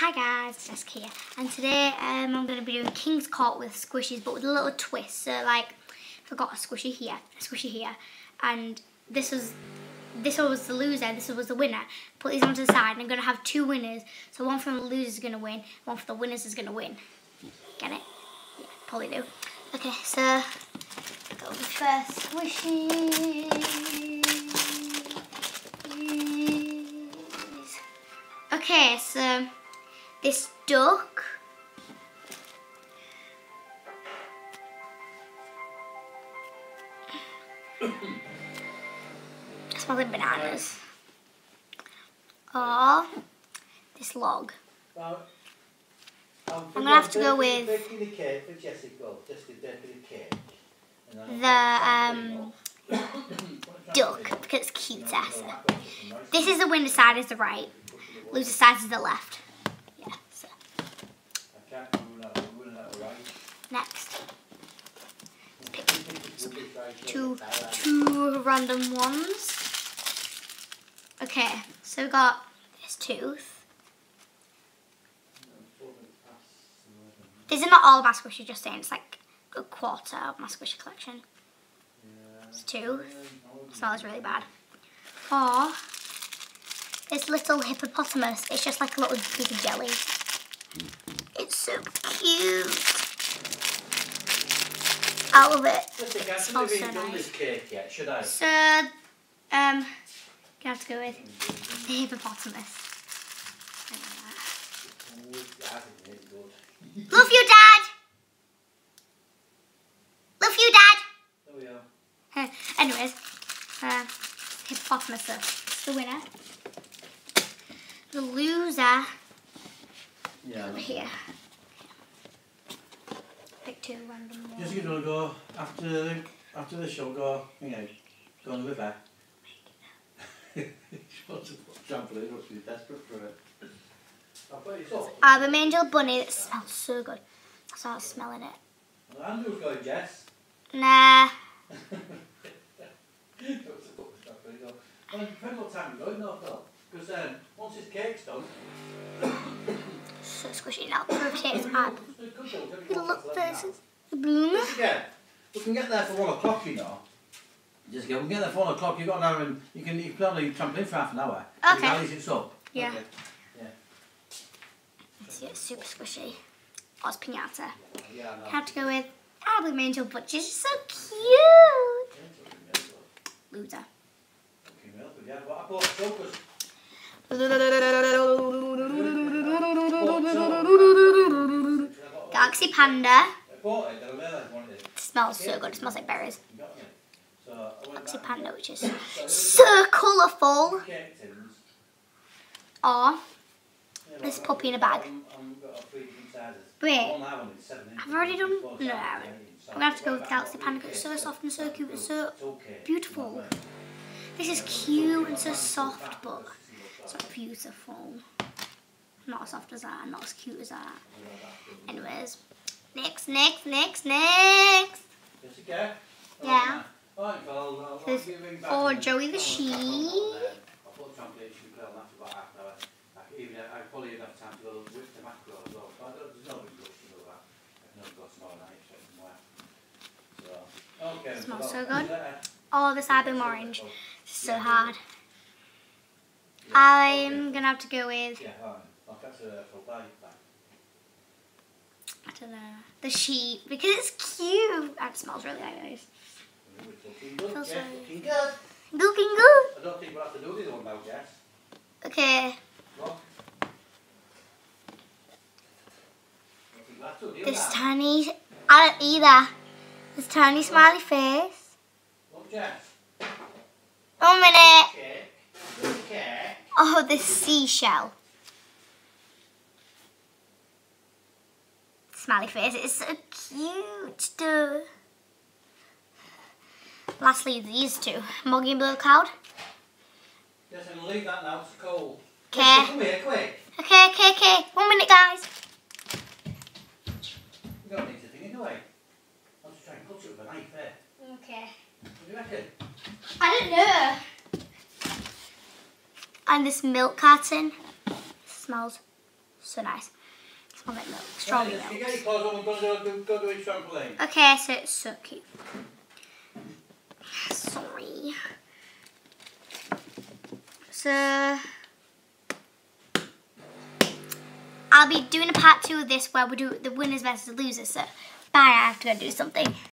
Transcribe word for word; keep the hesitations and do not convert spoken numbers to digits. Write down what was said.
Hi guys, it's Jessica here, and today um, I'm going to be doing King's Court with squishies, but with a little twist. So, like, I've got a squishy here, a squishy here, and this was this one was the loser, this was the winner. Put these onto the side, and I'm going to have two winners. So one from the losers is going to win, one for the winners is going to win. Get it? Yeah, probably do. Okay, so go with the first squishy. Okay, so this duck smells like bananas. Or this log. Well, I'm gonna have to go with baking the cake for Jessica. Jessica baking the cake. The um duck because it's cute. This is the winner side, is the right. Loser side is the left. Yeah. So. Next. Let's pick two two random ones. Okay, so we got this tooth. These are not all of my squishy, just saying it's like a quarter of my squishy collection. This tooth. It smells really bad. Or this little hippopotamus. It's just like a little piece of jelly. It's so cute. I love it. It smells so nice. This cake yet, should I? So, um, gonna have to go with the hippopotamus. Love you, Dad. Love you, Dad. There we are. Anyways, uh, hippopotamus is the winner. The loser Yeah. over here. Pick two random ones. Just gonna go after the after the show. Go, you know, go on the river. She wants to put a trampoline up. She's desperate for it. I'll put it up. I have a angel bunny that smells so good. I started smelling it. Well, Andrew's going, Jess. Nah. Well, it depends what time you're going though, Phil. Because um, once this cake's done... So squishy now. Rotate up. Look, this is the bloom. Just again, we can get there for one o'clock, you know. Just go, we can get there for one o'clock, you've got an hour and you can, you can play on the trampoline for half an hour. Okay. At least it's up. Yeah. Okay. Yeah. See, it's super squishy. Oh, it's pinata. Yeah, I know. Have to go with Album Angel, but she's so cute. Loser. Yeah, but I bought chokers. Galaxy Panda. I bought it, then I realised I wanted it. It smells so good. It smells like berries. You got me. So I went Galaxy back Panda, and which is so colourful. cake tins. Or Yeah, this but puppy in a bag. I'm- I'm got three different sizes. Wait, One I wanted seven inches, I've already done. four No, I sizes, haven't. eight inches. I'm gonna have to go with Galaxy Panda because it's so soft and so cute and so It's okay. beautiful. This is cute and so soft, but it's not beautiful. Not as soft as that, not as cute as that. Anyways, next, next, next, next. Yes, okay? Yeah. Alright, well, I'll- I'll There's give it back for and- Joey the I'll- sheep. I'll put the trampoline, she can play on that for about half an hour. Like, even I probably even have time to go whip the mackerel as well. But I don't- there's no big rush to do that. I can only go tomorrow night, so somewhere. So, okay. Smells well, so good. yeah. Oh, this album orange. It's so hard. I'm gonna have to go with, Yeah, alright. I'll catch a full bite back. I don't know, the sheep because it's cute and it smells really nice. Looking good, Feels Jess, like- looking good. Looking good. I don't think we'll have to do the other one now, Jess. Okay, Look. I think we'll have to do this that. tiny, I don't either. This tiny smiley face. Look, Jess. One minute. Cake. Good cake. Oh, this seashell. Smiley face. It's so cute. Duh. Lastly, these two. Muggy Blue Cloud. Yes, I'm going to leave that now, it's cold. Okay. Come here, quick. Okay, okay, okay. One minute, guys. You don't need to think it away. I'll just try and cut it with a knife there. Okay. What do you reckon? I don't know. And this milk carton smells So nice. Smell like milk. Strawberry Right, you milk. get your clothes on, we're going to go, go do a trampoline. Okay, so it's so cute. Sorry. So I'll be doing a part two of this where we do the winners versus the losers. So bye, I have to go do something.